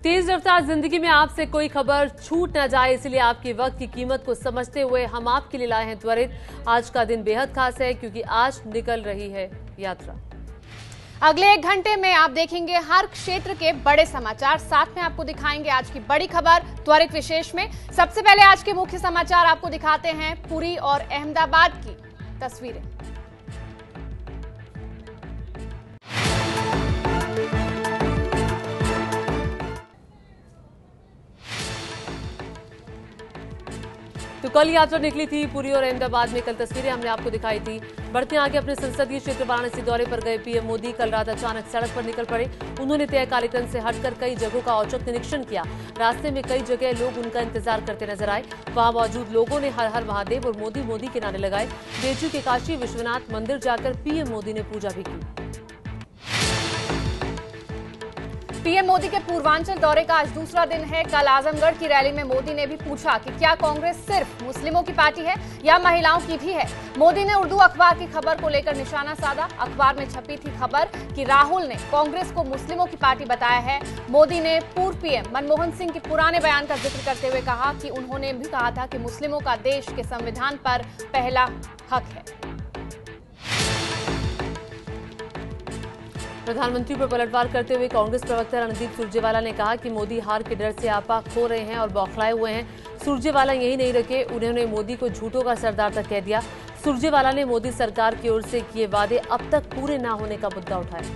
तेज रफ्तार जिंदगी में आपसे कोई खबर छूट न जाए, इसलिए आपके वक्त की कीमत को समझते हुए हम आपके लिए लाए हैं त्वरित। आज का दिन बेहद खास है क्योंकि आज निकल रही है यात्रा। अगले 1 घंटे में आप देखेंगे हर क्षेत्र के बड़े समाचार, साथ में आपको दिखाएंगे आज की बड़ी खबर त्वरित विशेष में। सबसे पहले आज के मुख्य समाचार आपको दिखाते हैं पुरी और अहमदाबाद की तस्वीरें। तो कल यात्रा निकली थी पुरी और अहमदाबाद में। कल तस्वीरें हमने आपको दिखाई थी। बढ़ते आगे अपने संसदीय क्षेत्र वाराणसी दौरे पर गए पीएम मोदी कल रात अचानक सड़क पर निकल पड़े। उन्होंने तय कार्यक्रम से हटकर कई जगहों का औचक निरीक्षण किया। रास्ते में कई जगह लोग उनका इंतजार करते नजर आए। वहां मौजूद लोगों ने हर हर महादेव और मोदी मोदी के नारे लगाए। बेजू के काशी विश्वनाथ मंदिर जाकर पीएम मोदी ने पूजा भी की। पीएम मोदी के पूर्वांचल दौरे का आज दूसरा दिन है। कल आजमगढ़ की रैली में मोदी ने भी पूछा कि क्या कांग्रेस सिर्फ मुस्लिमों की पार्टी है या महिलाओं की भी है। मोदी ने उर्दू अखबार की खबर को लेकर निशाना साधा। अखबार में छपी थी खबर कि राहुल ने कांग्रेस को मुस्लिमों की पार्टी बताया है। मोदी ने पूर्व पीएम मनमोहन सिंह के पुराने बयान का जिक्र करते हुए कहा कि उन्होंने भी कहा था कि मुस्लिमों का देश के संविधान पर पहला हक है। प्रधानमंत्री पर पलटवार करते हुए कांग्रेस प्रवक्ता रणदीप सुरजेवाला ने कहा कि मोदी हार के डर से आपा खो रहे हैं और बौखलाए हुए हैं। सुरजेवाला यही नहीं रखे, उन्होंने मोदी को झूठों का सरदार तक कह दिया। सुरजेवाला ने मोदी सरकार की ओर से किए वादे अब तक पूरे न होने का मुद्दा उठाया।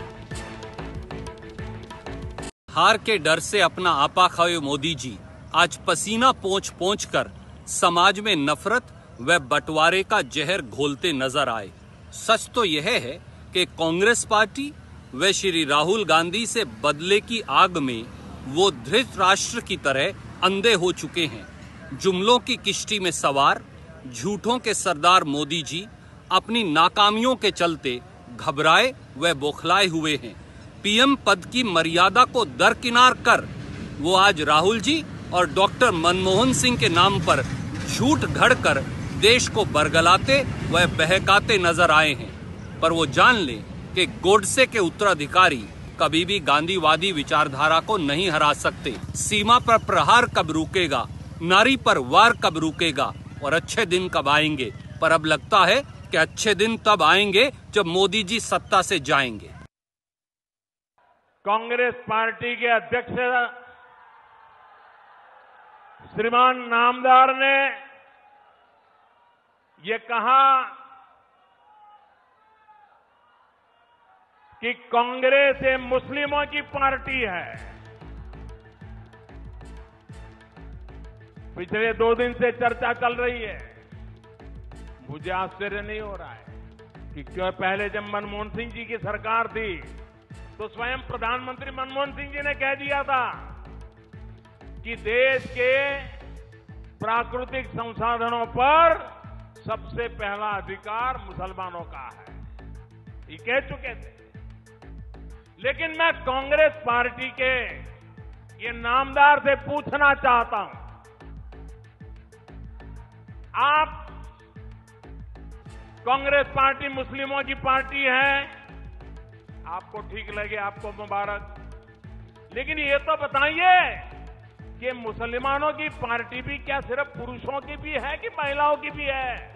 हार के डर से अपना आपा खोए मोदी जी आज पसीना पोंछ पोंछ कर समाज में नफरत व बंटवारे का जहर घोलते नजर आए। सच तो यह है कि कांग्रेस पार्टी वे श्री राहुल गांधी से बदले की आग में वो धृतराष्ट्र की तरह अंधे हो चुके हैं। जुमलों की किश्ती में सवार झूठों के सरदार मोदी जी अपनी नाकामियों के चलते घबराए व बौखलाए हुए हैं। पीएम पद की मर्यादा को दरकिनार कर वो आज राहुल जी और डॉक्टर मनमोहन सिंह के नाम पर झूठ घड़कर देश को बरगलाते व बहकाते नजर आए हैं। पर वो जान लें कि गोडसे के उत्तराधिकारी कभी भी गांधीवादी विचारधारा को नहीं हरा सकते। सीमा पर प्रहार कब रुकेगा, नारी पर वार कब रुकेगा और अच्छे दिन कब आएंगे। पर अब लगता है कि अच्छे दिन तब आएंगे जब मोदी जी सत्ता से जाएंगे। कांग्रेस पार्टी के अध्यक्ष श्रीमान नामदार ने ये कहा कि कांग्रेस ये मुस्लिमों की पार्टी है। पिछले 2 दिन से चर्चा चल रही है। मुझे आश्चर्य नहीं हो रहा है कि क्यों पहले जब मनमोहन सिंह जी की सरकार थी तो स्वयं प्रधानमंत्री मनमोहन सिंह जी ने कह दिया था कि देश के प्राकृतिक संसाधनों पर सबसे पहला अधिकार मुसलमानों का है। ये कह चुके थे। लेकिन मैं कांग्रेस पार्टी के ये नामदार से पूछना चाहता हूं, आप कांग्रेस पार्टी मुस्लिमों की पार्टी है, आपको ठीक लगे आपको मुबारक, लेकिन ये तो बताइए कि मुसलमानों की पार्टी भी क्या सिर्फ पुरुषों की भी है कि महिलाओं की भी है?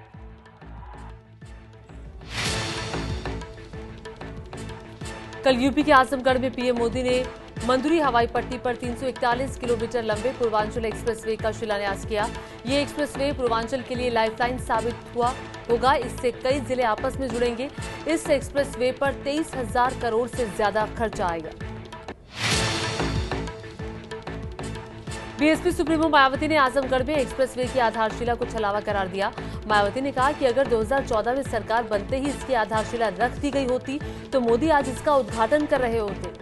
कल यूपी के आजमगढ़ में पीएम मोदी ने मंदुरी हवाई पट्टी पर 341 किलोमीटर लंबे पूर्वांचल एक्सप्रेसवे का शिलान्यास किया। ये एक्सप्रेसवे पूर्वांचल के लिए लाइफलाइन साबित होगा। इससे कई जिले आपस में जुड़ेंगे। इस एक्सप्रेसवे पर 23,000 करोड़ से ज्यादा खर्चा आएगा। बीएसपी सुप्रीमो मायावती ने आजमगढ़ में एक्सप्रेसवे की आधारशिला को छलावा करार दिया। मायावती ने कहा कि अगर 2014 में सरकार बनते ही इसकी आधारशिला रख दी गई होती तो मोदी आज इसका उद्घाटन कर रहे होते।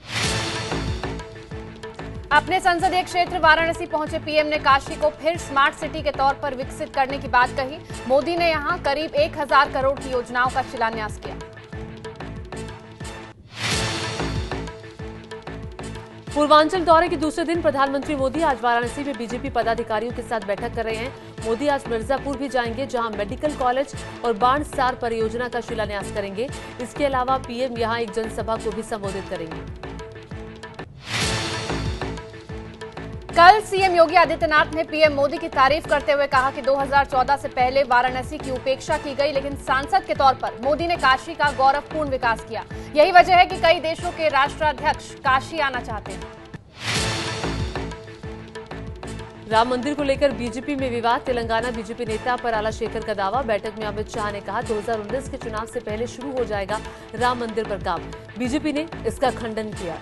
अपने संसदीय क्षेत्र वाराणसी पहुंचे पीएम ने काशी को फिर स्मार्ट सिटी के तौर पर विकसित करने की बात कही। मोदी ने यहां करीब 1000 करोड़ की योजनाओं का शिलान्यास किया। पूर्वांचल दौरे के दूसरे दिन प्रधानमंत्री मोदी आज वाराणसी में बीजेपी पदाधिकारियों के साथ बैठक कर रहे हैं। मोदी आज मिर्जापुर भी जाएंगे, जहां मेडिकल कॉलेज और बाणसार परियोजना का शिलान्यास करेंगे। इसके अलावा पीएम यहां एक जनसभा को भी संबोधित करेंगे। कल सीएम योगी आदित्यनाथ ने पीएम मोदी की तारीफ करते हुए कहा कि 2014 से पहले वाराणसी की उपेक्षा की गई, लेकिन सांसद के तौर पर मोदी ने काशी का गौरवपूर्ण विकास किया। यही वजह है कि कई देशों के राष्ट्राध्यक्ष काशी आना चाहते हैं। राम मंदिर को लेकर बीजेपी में विवाद। तेलंगाना बीजेपी नेता पराला शेखर का दावा। बैठक में अमित शाह ने कहा 2019 के चुनाव से पहले शुरू हो जाएगा राम मंदिर पर काम। बीजेपी ने इसका खंडन किया।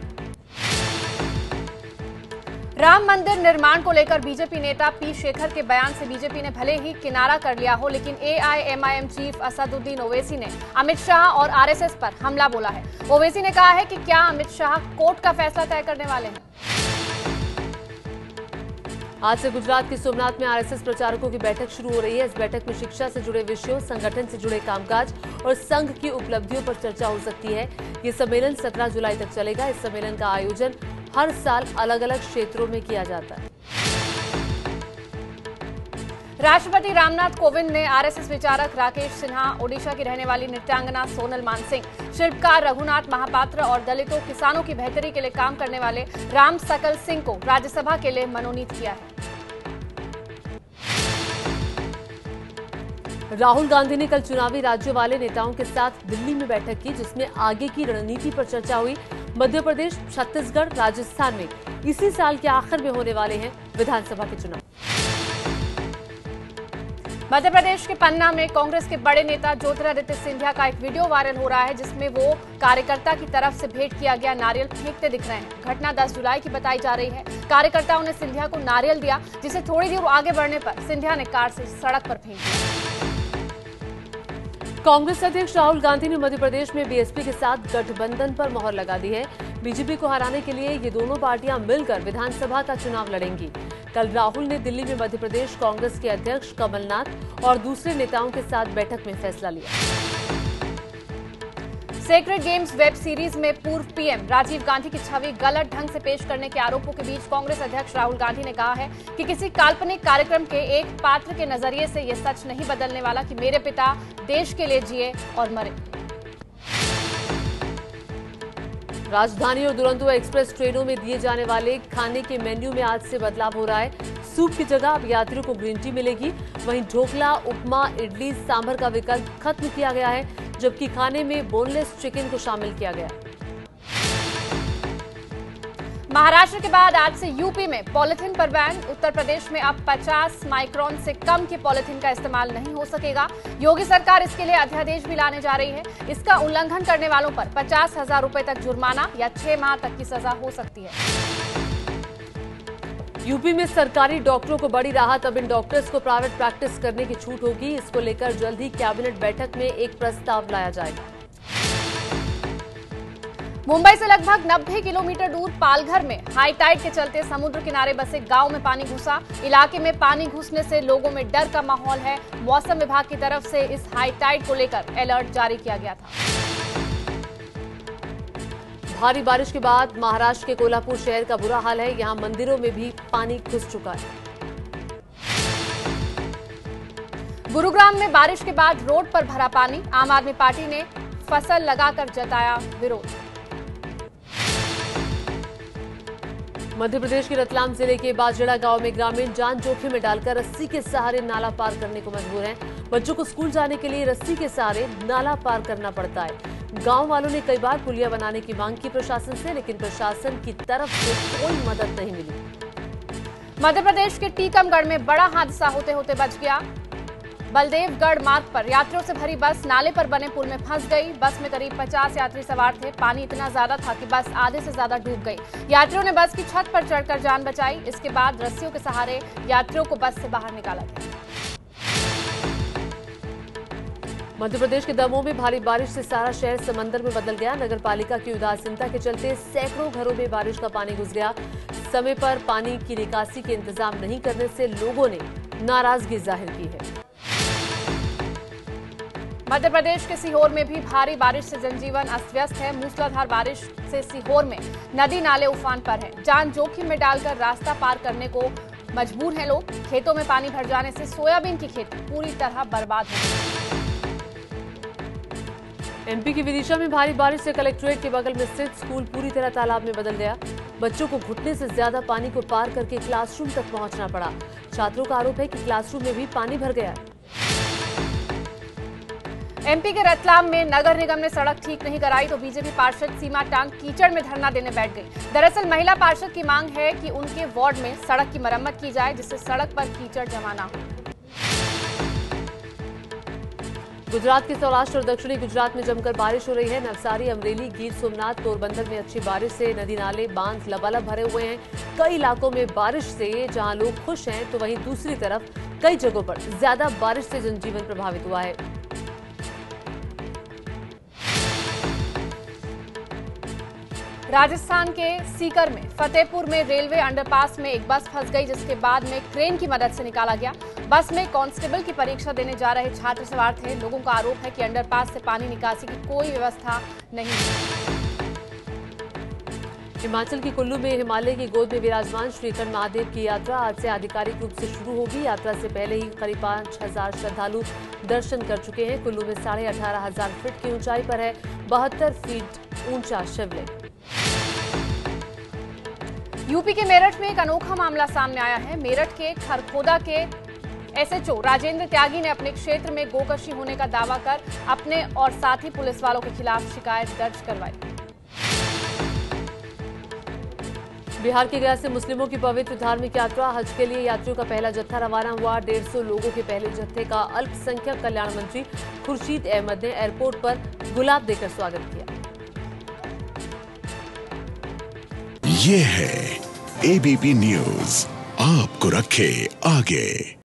राम मंदिर निर्माण को लेकर बीजेपी नेता पी शेखर के बयान से बीजेपी ने भले ही किनारा कर लिया हो, लेकिन एआईएमआईएम चीफ असदुद्दीन ओवैसी ने अमित शाह और आरएसएस पर हमला बोला है। ओवैसी ने कहा है कि क्या अमित शाह कोर्ट का फैसला तय करने वाले हैं। आज से गुजरात के सोमनाथ में आरएसएस प्रचारकों की बैठक शुरू हो रही है। इस बैठक में शिक्षा से जुड़े विषयों, संगठन से जुड़े कामकाज और संघ की उपलब्धियों पर चर्चा हो सकती है। ये सम्मेलन 17 जुलाई तक चलेगा। इस सम्मेलन का आयोजन हर साल अलग अलग क्षेत्रों में किया जाता है। राष्ट्रपति रामनाथ कोविंद ने आरएसएस विचारक राकेश सिन्हा, ओडिशा की रहने वाली नृत्यांगना सोनल मानसिंह, शिल्पकार रघुनाथ महापात्र और दलितों किसानों की बेहतरी के लिए काम करने वाले राम सकल सिंह को राज्यसभा के लिए मनोनीत किया है। राहुल गांधी ने कल चुनावी राज्यों वाले नेताओं के साथ दिल्ली में बैठक की, जिसमें आगे की रणनीति पर चर्चा हुई। मध्य प्रदेश, छत्तीसगढ़, राजस्थान में इसी साल के आखिर में होने वाले हैं विधानसभा के चुनाव। मध्य प्रदेश के पन्ना में कांग्रेस के बड़े नेता ज्योतिरादित्य सिंधिया का एक वीडियो वायरल हो रहा है, जिसमें वो कार्यकर्ता की तरफ से भेंट किया गया नारियल फेंकते दिख रहे हैं। घटना 10 जुलाई की बताई जा रही है। कार्यकर्ताओं ने सिंधिया को नारियल दिया, जिसे थोड़ी दूर आगे बढ़ने पर सिंधिया ने कार से सड़क पर फेंक दिया। कांग्रेस अध्यक्ष राहुल गांधी ने मध्य प्रदेश में बीएसपी के साथ गठबंधन पर मोहर लगा दी है। बीजेपी को हराने के लिए ये दोनों पार्टियां मिलकर विधानसभा का चुनाव लड़ेंगी। कल राहुल ने दिल्ली में मध्य प्रदेश कांग्रेस के अध्यक्ष कमलनाथ और दूसरे नेताओं के साथ बैठक में फैसला लिया। सेक्रेड गेम्स वेब सीरीज में पूर्व पीएम राजीव गांधी की छवि गलत ढंग से पेश करने के आरोपों के बीच कांग्रेस अध्यक्ष राहुल गांधी ने कहा है कि किसी काल्पनिक कार्यक्रम के एक पात्र के नजरिए से यह सच नहीं बदलने वाला कि मेरे पिता देश के लिए जिए और मरे। राजधानी और दुरंतो एक्सप्रेस ट्रेनों में दिए जाने वाले खाने के मेन्यू में आज से बदलाव हो रहा है। सूप की जगह अब यात्रियों को ग्रीन टी मिलेगी। वहीं ढोकला, उपमा, इडली, सांभर का विकल्प खत्म किया गया है, जबकि खाने में बोनलेस चिकन को शामिल किया गया। महाराष्ट्र के बाद आज से यूपी में पॉलिथीन पर बैन। उत्तर प्रदेश में अब 50 माइक्रोन से कम की पॉलिथीन का इस्तेमाल नहीं हो सकेगा। योगी सरकार इसके लिए अध्यादेश भी लाने जा रही है। इसका उल्लंघन करने वालों पर 50,000 रुपए तक जुर्माना या 6 माह तक की सजा हो सकती है। यूपी में सरकारी डॉक्टरों को बड़ी राहत। अब इन डॉक्टर्स को प्राइवेट प्रैक्टिस करने की छूट होगी। इसको लेकर जल्द ही कैबिनेट बैठक में एक प्रस्ताव लाया जाएगा। मुंबई से लगभग 90 किलोमीटर दूर पालघर में हाई टाइड के चलते समुद्र किनारे बसे गांव में पानी घुसा। इलाके में पानी घुसने से लोगों में डर का माहौल है। मौसम विभाग की तरफ से इस हाई टाइड को लेकर अलर्ट जारी किया गया था। भारी बारिश के बाद महाराष्ट्र के कोल्हापुर शहर का बुरा हाल है। यहां मंदिरों में भी पानी घुस चुका है। गुरुग्राम में बारिश के बाद रोड पर भरा पानी। आम आदमी पार्टी ने फसल लगाकर जताया विरोध। मध्य प्रदेश के रतलाम जिले के बाजड़ा गांव में ग्रामीण जान जोखिम में डालकर रस्सी के सहारे नाला पार करने को मजबूर हैं। बच्चों को स्कूल जाने के लिए रस्सी के सहारे नाला पार करना पड़ता है। गांव वालों ने कई बार पुलिया बनाने की मांग की प्रशासन से, लेकिन प्रशासन की तरफ से कोई मदद नहीं मिली। मध्य प्रदेश के टीकमगढ़ में बड़ा हादसा होते होते बच गया। बलदेवगढ़ मार्ग पर यात्रियों से भरी बस नाले पर बने पुल में फंस गई। बस में करीब 50 यात्री सवार थे। पानी इतना ज्यादा था कि बस आधे से ज्यादा डूब गई। यात्रियों ने बस की छत पर चढ़कर जान बचाई। इसके बाद रस्सियों के सहारे यात्रियों को बस से बाहर निकाला गया। मध्य प्रदेश के दमोह में भारी बारिश से सारा शहर समंदर में बदल गया। नगर पालिका की उदासीनता के चलते सैकड़ों घरों में बारिश का पानी घुस गया। समय पर पानी की निकासी के इंतजाम नहीं करने से लोगों ने नाराजगी जाहिर की है। मध्य प्रदेश के सीहोर में भी भारी बारिश से जनजीवन अस्त व्यस्त है। मूसलाधार बारिश से सीहोर में नदी नाले उफान पर हैं। जान जोखिम में डालकर रास्ता पार करने को मजबूर हैं लोग। खेतों में पानी भर जाने से सोयाबीन की खेती पूरी तरह बर्बाद हो गई। एमपी की विदिशा में भारी बारिश से कलेक्ट्रेट के बगल में स्थित स्कूल पूरी तरह तालाब में बदल गया। बच्चों को घुटने से ज्यादा पानी को पार करके क्लासरूम तक पहुंचना पड़ा। छात्रों का आरोप है कि क्लासरूम में भी पानी भर गया है। एमपी के रतलाम में नगर निगम ने सड़क ठीक नहीं कराई तो बीजेपी पार्षद सीमा टांग कीचड़ में धरना देने बैठ गई। दरअसल महिला पार्षद की मांग है कि उनके वार्ड में सड़क की मरम्मत की जाए जिससे सड़क पर कीचड़ जमा न हो। गुजरात के सौराष्ट्र और दक्षिणी गुजरात में जमकर बारिश हो रही है। नवसारी, अमरेली, गिर सोमनाथ, पोरबंदर में अच्छी बारिश से नदी नाले बांध लबालब भरे हुए हैं। कई इलाकों में बारिश से जहां लोग खुश हैं तो वहीं दूसरी तरफ कई जगहों पर ज्यादा बारिश से जनजीवन प्रभावित हुआ है। राजस्थान के सीकर में फतेहपुर में रेलवे अंडरपास में एक बस फंस गई जिसके बाद में क्रेन की मदद से निकाला गया। बस में कांस्टेबल की परीक्षा देने जा रहे छात्र सवार थे। लोगों का आरोप है कि अंडरपास से पानी निकासी की कोई व्यवस्था नहीं है। हिमाचल की कुल्लू में हिमालय की गोद में विराजमान श्रीखंड महादेव की यात्रा आज से आधिकारिक रूप से शुरू होगी। यात्रा से पहले ही करीब 5,000 श्रद्धालु दर्शन कर चुके हैं। कुल्लू में 18,500 फीट की ऊंचाई पर है 72 फीट ऊंचा शिवलिंग। यूपी के मेरठ में एक अनोखा मामला सामने आया है। मेरठ के खरखोदा के एसएचओ राजेंद्र त्यागी ने अपने क्षेत्र में गोकशी होने का दावा कर अपने और साथी पुलिस वालों के खिलाफ शिकायत दर्ज करवाई। बिहार के गया से मुस्लिमों की पवित्र धार्मिक यात्रा हज के लिए यात्रियों का पहला जत्था रवाना हुआ। 150 लोगों के पहले जत्थे का अल्पसंख्यक कल्याण मंत्री खुर्शीद अहमद ने एयरपोर्ट पर गुलाब देकर स्वागत किया। ये है एबीपी न्यूज, आपको रखे आगे।